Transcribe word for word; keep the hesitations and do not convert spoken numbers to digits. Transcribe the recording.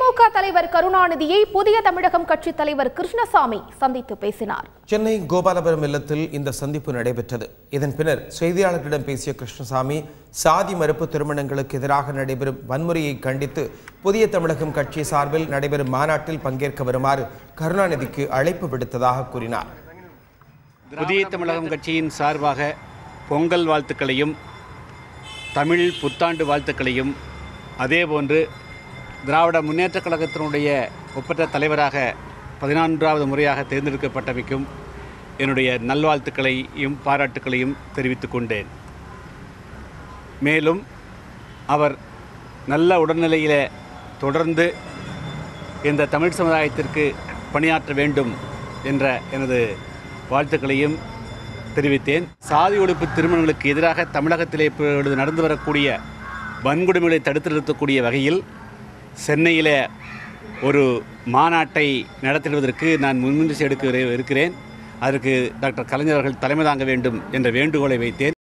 திமுக தலைவர் கருணாநிதியை புதிய தமிழகம் கட்சி தலைவர் கிருஷ்ணசாமி சந்தித்து பேசினார். சென்னை கோபாலபுரம் இல்லத்தில் இந்த சந்திப்பு நடைபெற்றது. இதன் பின்னர் செய்தியாளர்களிடம் பேசிய கிருஷ்ணசாமி, சாதி மறுப்பு திருமணங்களுக்கு எதிராக நடைபெறும் வன்முறையை கண்டித்து புதிய தமிழகம் கட்சி சார்பில் நடைபெறும் மாநாட்டில் பங்கேற்க வருமாறு கருணாநிதிக்கு அழைப்பு விடுத்ததாக கூறினார். புதிய தமிழகம் கட்சியின் சார்பாக பொங்கல் வாழ்த்துக்களையும் தமிழ் புத்தாண்டு வாழ்த்துக்களையும் அதேபோன்று திராவிட முன்னேற்றக் கழகத்தினுடைய ஒப்பற்ற தலைவராக பதினான்காவது முறையாக தேர்ந்தெடுக்கப்பட்டமைக்கும் என்னுடைய நல்வாழ்த்துக்களையும் பாராட்டுக்களையும் தெரிவித்துக் கொண்டேன். மேலும் அவர் நல்ல உடல்நிலையில் தொடர்ந்து இந்த தமிழ் சமுதாயத்திற்கு பணியாற்ற வேண்டும் என்ற எனது வாழ்த்துக்களையும் தெரிவித்தேன். சாதி ஒழிப்பு திருமணங்களுக்கு எதிராக தமிழகத்திலே நடந்து வரக்கூடிய வன்கொடுமைகளை தடுத்து நிறுத்தக்கூடிய வகையில் சென்னையில் ஒரு மாநாட்டை நடத்திடுவதற்கு நான் முன்முயற்சி எடுக்க இருக்கிறேன். அதற்கு டாக்டர் கலைஞர் அவர்கள் தலைமை தாங்க வேண்டும் என்ற வேண்டுகோளை வைத்தேன்.